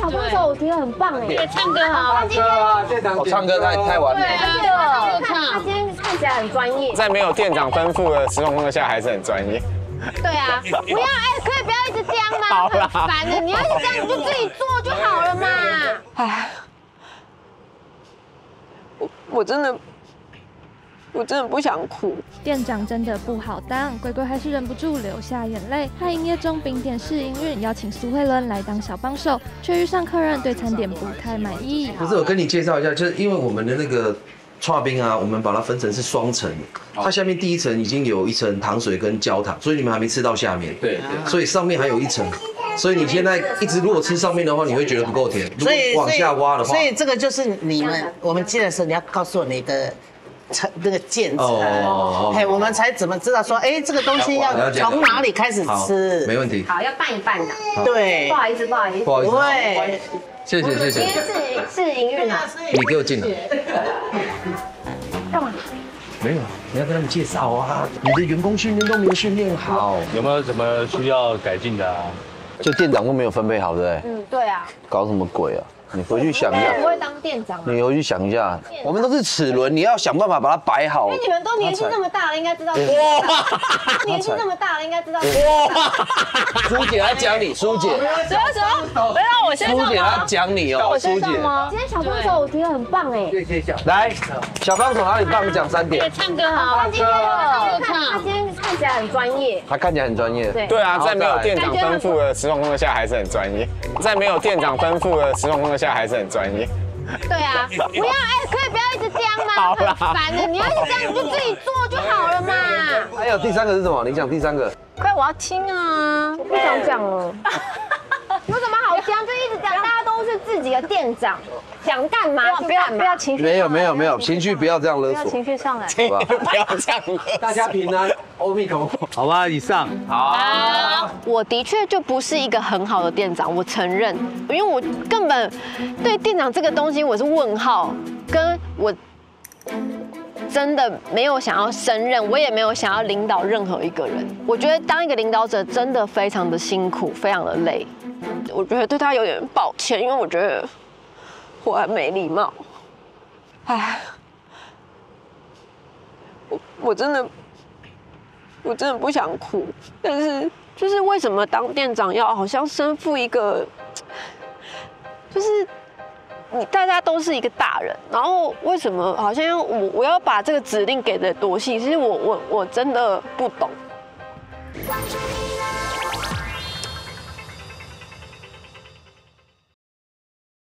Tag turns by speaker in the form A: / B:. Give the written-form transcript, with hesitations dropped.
A: 小帮手，我觉得很棒哎，
B: 唱歌好，
C: 唱歌啊，现场
D: 唱歌太完美了。
A: 他今天看起来很专业。
E: 在没有店长吩咐的情况下，还是很专业。
A: 对啊，不要可以不要一直这样吗？
E: 好啦，
A: 很烦的，你要一直这样，你就自己做就好了嘛。
B: 哎，我真的不想哭。
F: 店长真的不好当，鬼鬼还是忍不住流下眼泪。他营业中饼点试营运，邀请苏慧伦来当小帮手，却遇上客人对餐点不太满意。
D: 不是，我跟你介绍一下，就是因为我们的那个剉冰啊，我们把它分成是双层，它下面第一层已经有一层糖水跟焦糖，所以你们还没吃到下面。
C: 对，
D: 所以上面还有一层。所以你现在一直如果吃上面的话，你会觉得不够甜。如果往下挖的话，
G: 所以这个就是我们接的时候，你要告诉我你的那个键值，哎，我们才怎么知道说，哎，这个东西要从哪里开始吃？
D: 没问题。
A: 好，要拌一拌的。
G: 对，
A: 不好意思，不好意思，
D: 不好意思，
G: 对，
D: 谢谢。
A: 今天是营运啊。
D: 你给我进来。
A: 干嘛？
D: 没有，你要跟他们介绍啊，你的员工训练都没有训练好，
C: 有没有什么需要改进的啊？
D: 就店长都没有分配好，对不对？
A: 嗯，对啊。
D: 搞什么鬼啊？你回去想一下。
A: 不会当店长。
D: 你回去想一下，我们都是齿轮，你要想办法把它摆好。
A: 那你们都年纪这么大了，应该知道。哇！年纪这么大了，应该知道。哇！
D: 苏姐来讲你，苏姐。
B: 什么？没让我先
D: 苏姐来讲你哦，苏姐。
A: 今天小帮手我觉得很棒哎。
C: 谢谢小。
D: 来，小帮手哪里棒？讲3点。
B: 唱歌好，
A: 他今天看起来很专业。
D: 他看起来很专业。
E: 对啊，在没有店长吩咐的情况下，还是很专业。在没有店长吩咐的情况下，还是很专业。
A: 对啊，不要可以不要一直这样吗？很烦的，你要一直这样，你就自己做就好了嘛。
D: 还有第3个是什么？你讲第3个。
B: 快，我要听啊！
A: 我不想讲了。有什么好讲？就一直讲，大家都是自己的店长，想干嘛就干嘛。
B: 不要情绪。
D: 没有，情绪不要这样勒索。
B: 情绪上来。
E: 不要这样，
C: 大家平安，阿弥陀佛。好吧，以上。
B: 好，我的确就不是一个很好的店长，我承认，因为我根本对店长这个东西我是问号，跟我真的没有想要胜任，我也没有想要领导任何一个人。我觉得当一个领导者真的非常的辛苦，非常的累。我觉得对他有点抱歉，因为我觉得我很没礼貌。唉，我真的不想哭，但是就是为什么当店长要好像身负一个，就是大家都是一个大人，然后为什么好像我要把这个指令给的多细？其实我真的不懂。
H: 关注你。